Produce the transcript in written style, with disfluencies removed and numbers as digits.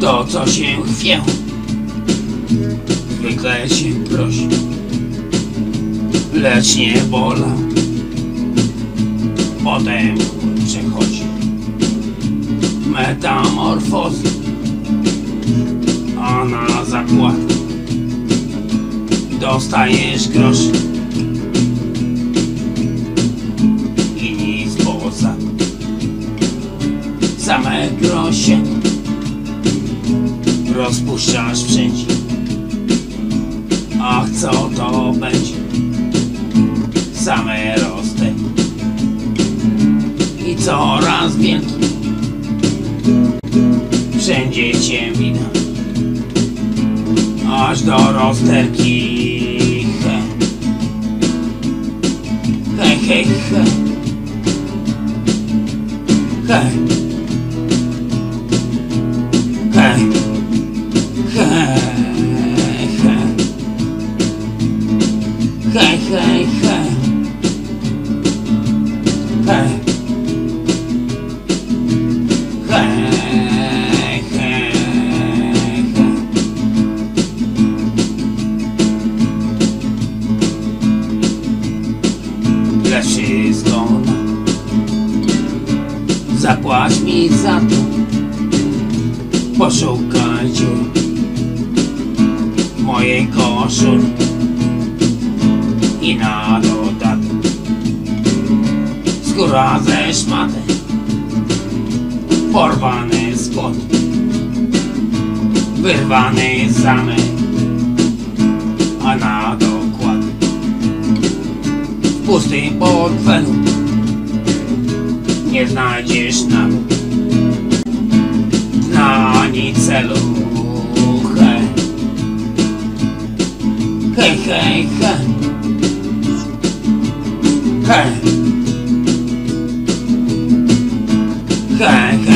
To, co się chwie, zwykle się prosi, lecz nie bola. Potem przechodzi metamorfozy, a na zakład dostajesz grosz i nic poza same grosie rozpuszczasz wszędzie. Ach, co to będzie? Same rosty i coraz wielki, wszędzie cię widać, aż do rozterki. Hej, hej, hej, hej, hej, hej, hej, hej, hej, hej, hej, hej, hej. Lecz wszystko zapłać mi za to. Poszukajcie mojej koszuli i na dodatek skóra ze szmaty, porwany spod, wyrwany zamek, a na dokład w pustym portfelu nie znajdziesz nawet dna ani celu. Hej, hej, hej, hej, hej, hej, hej.